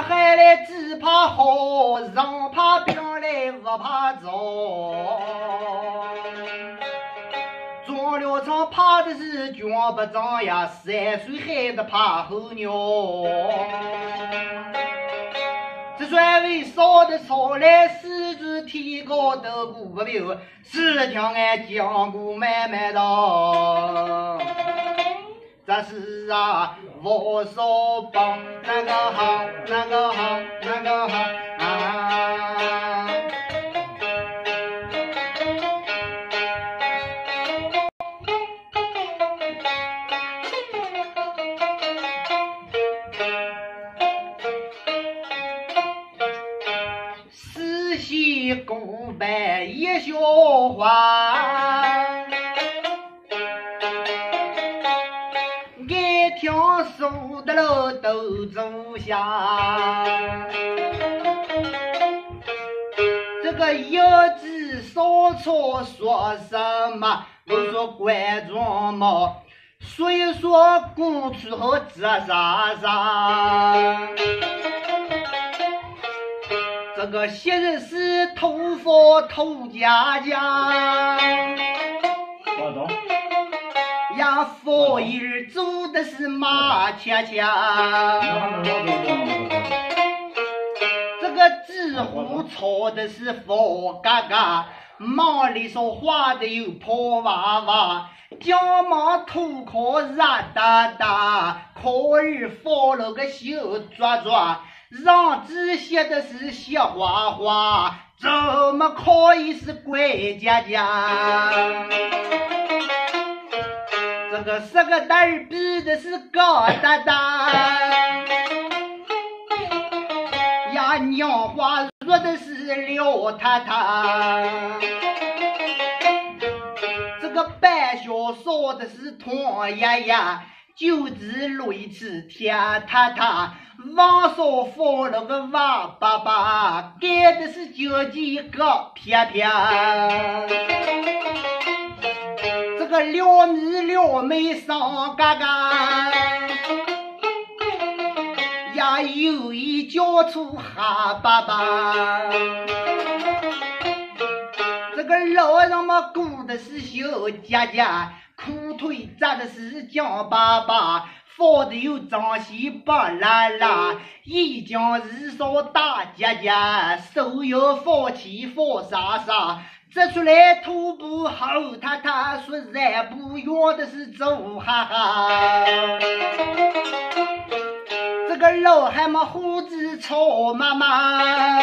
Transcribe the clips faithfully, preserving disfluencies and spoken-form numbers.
海来只怕好，上怕兵来不怕走。撞了场怕的是军不长呀，三岁孩子怕候鸟。这算为烧的烧来，四肢提高的骨不表，是将俺讲过慢慢道。这是啊，我手帮那个好，那个好，那个好啊！四喜古白一笑话。听说的喽都走下，这个有字说错说什么？我说观众们，所以说过去后这啥啥，这个昔日是头发头家家。 我懂。 呀，佛儿走的是马恰恰，这个纸糊抄的是佛嘎嘎，忙里说画的有破娃娃，将忙头壳热哒哒，可儿放了个小抓抓，让字写的是小花花，怎么可以是鬼家家？这个十个蛋儿比的是高哒哒，呀娘话说的是廖太太，这个半小说的是唐爷爷，九子雷次天太太，王少放了个娃爸爸，给的是九几个偏偏。这个撩妹撩妹上嘎嘎，呀有一叫出哈巴巴。这个老人们顾的是小家家，裤腿扎的是江爸爸，放的有张西巴啦啦，一将日烧大家家，手有放起放啥啥。这出来徒步后太太说然不用的是走哈哈，这个老汉嘛胡子臭妈妈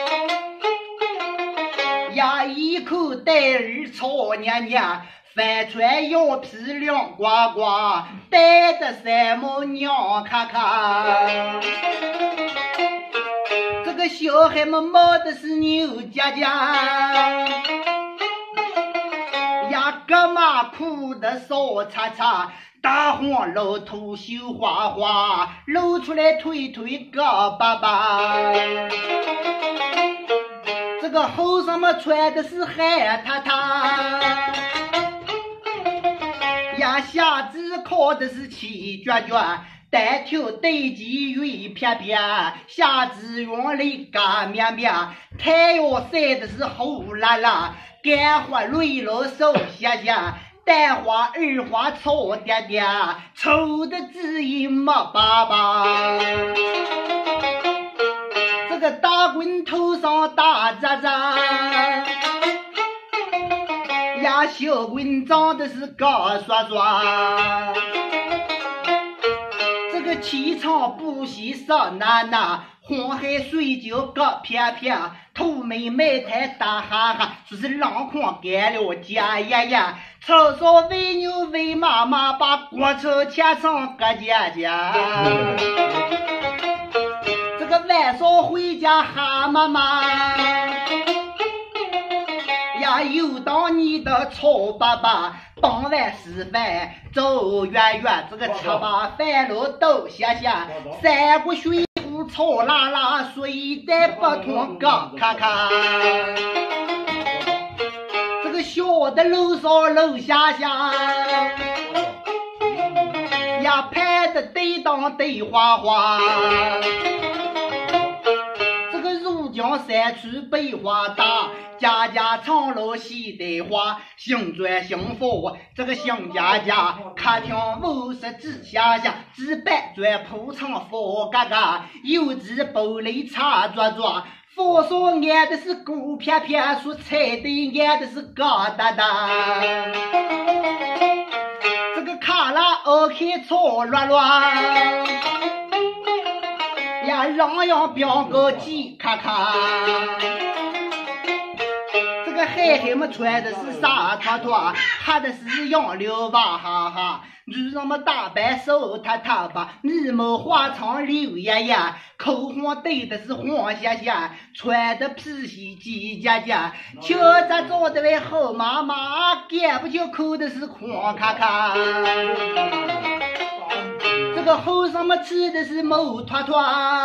呀，一口袋儿臭娘娘，翻穿腰皮亮呱呱，带着三毛娘咔咔。这个小孩们摸的是牛家家，呀哥妈哭的少叉叉，大黄露头绣花花，露出来腿腿高巴巴。这个后上嘛穿的是汉太太，呀下肢靠的是七卷卷，单挑对击鱼片片，下肢用力嘎面面，太阳晒的是厚辣辣，干花累了手下下，蛋花二花草点点，臭的只一没爸爸。这个大棍头上打扎扎，呀小棍长的是高刷刷。气场不息少娜娜，黄海水酒各片片，土妹妹太大哈哈，说是浪况干了家呀呀，厕所喂牛喂妈妈，把锅车牵上各家家。这个晚上回家哈妈妈呀，又当你的臭爸爸。傍晚吃饭走远远，这个吃罢饭了都下下，三锅水壶炒辣辣，水在不同高咔咔。这个小的楼上楼下下，呀拍的对当对花花。 江山处百花大，家家长楼喜得花，新砖新佛这个新家家，客厅五十指下下，只白砖铺成佛嘎嘎，有只玻璃茶抓抓。佛说按的是鼓片片，说彩的按的是高哒哒。这个卡拉 OK 错乱乱，呀让样表个几卡卡。这个海海们穿的是啥拖拖，哈的是杨柳哇哈哈。女人们打扮手塌塌吧，眉毛画长柳呀呀，口红对的是黄霞霞，穿的皮鞋叽家家，秋着做的为后妈妈，干不就扣的是黄卡卡。这个后上面吃的是毛拖拖。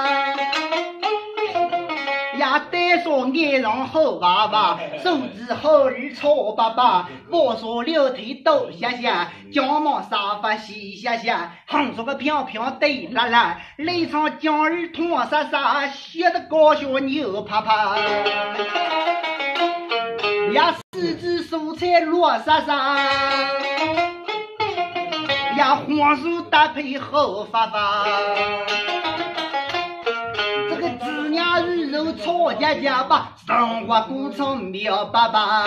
呀，单说眼上好娃娃，手指好儿搓爸爸，我说六腿抖下下，脚毛沙发洗下下，横说个飘飘对啦啦，雷场将儿拖沙沙，写的高小牛啪啪。呀，四肢蔬菜落沙沙，呀，黄薯搭配好发发。子娘鱼肉炒家家吧，生活过程妙爸爸。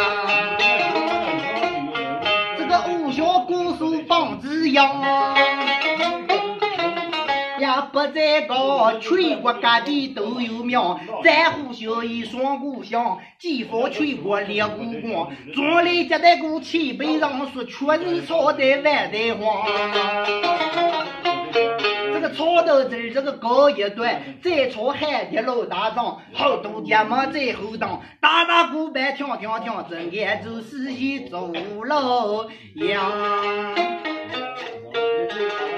这个武乡古书棒子样呀，不在高，全国各地都有庙，在乎小一双故乡，几方全国列故光，庄里接待过七辈让说，确实炒得万代黄。这个炒豆子这个高一段，再炒海底老大张，好多家们在后当，大大鼓板跳跳跳，整眼就是一走路样。